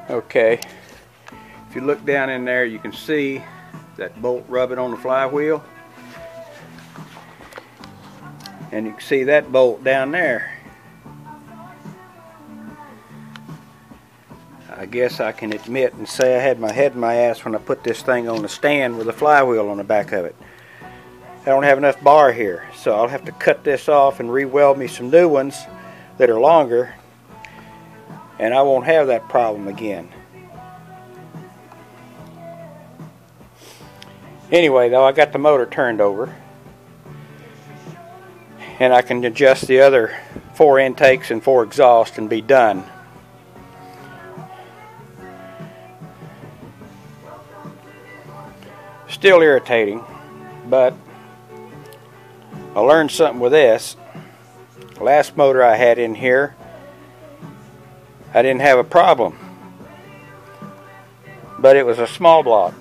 Okay, if you look down in there, you can see that bolt rubbing on the flywheel, and you can see that bolt down there. I guess I can admit and say I had my head in my ass when I put this thing on the stand with a flywheel on the back of it. I don't have enough bar here, so I'll have to cut this off and re-weld me some new ones that are longer, and I won't have that problem again. Anyway, though, I got the motor turned over, and I can adjust the other 4 intakes and 4 exhausts and be done. Still irritating, but I learned something with this. Last motor I had in here, I didn't have a problem, but it was a small block.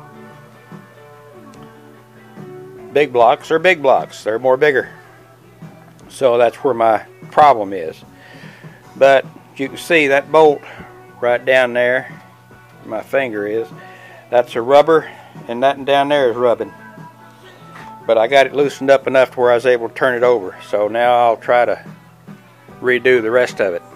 Big blocks are big blocks, they're more bigger, so that's where my problem is. But you can see that bolt right down there, my finger is, that's a rubber, and nothing down there is rubbing. But I got it loosened up enough to where I was able to turn it over, so now I'll try to redo the rest of it.